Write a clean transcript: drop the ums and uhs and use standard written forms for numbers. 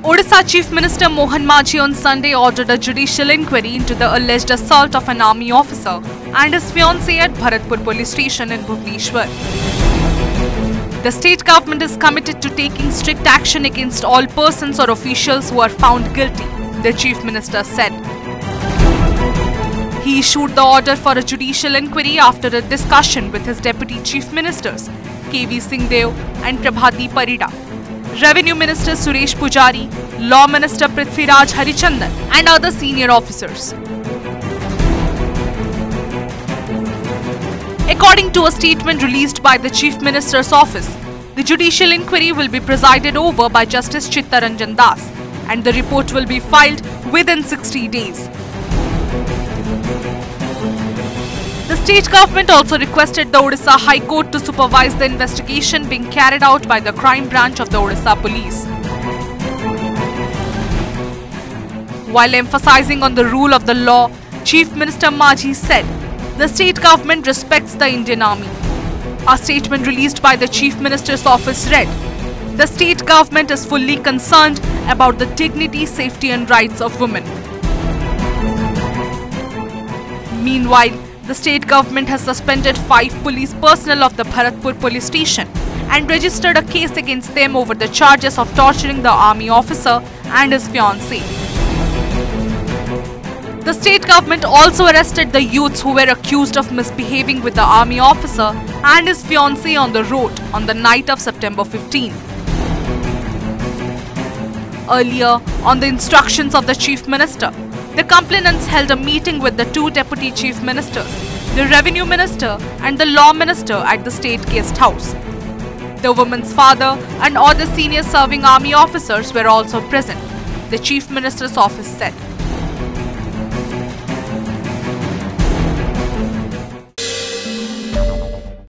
Odisha Chief Minister Mohan Majhi on Sunday ordered a judicial inquiry into the alleged assault of an army officer and his fiancée at Bharatpur police station in Bhubaneswar. The state government is committed to taking strict action against all persons or officials who are found guilty, the Chief Minister said. He issued the order for a judicial inquiry after a discussion with his Deputy Chief Ministers, K.V. Singhdeo and Prabhati Parida, Revenue Minister Suresh Pujari, Law Minister Prithviraj Harichandan and other senior officers. According to a statement released by the Chief Minister's office, the judicial inquiry will be presided over by Justice Chittaranjan Das and the report will be filed within 60 days. The state government also requested the Odisha High Court to supervise the investigation being carried out by the crime branch of the Odisha Police. While emphasizing on the rule of the law, Chief Minister Majhi said, the state government respects the Indian Army. A statement released by the Chief Minister's office read, the state government is fully concerned about the dignity, safety and rights of women. Meanwhile, the state government has suspended 5 police personnel of the Bharatpur police station and registered a case against them over the charges of torturing the army officer and his fiancée. The state government also arrested the youths who were accused of misbehaving with the army officer and his fiancée on the road on the night of September 15. Earlier, on the instructions of the Chief Minister, the complainants held a meeting with the 2 Deputy Chief Ministers, the Revenue Minister and the Law Minister at the State Guest House. The woman's father and other senior serving army officers were also present, the Chief Minister's office said.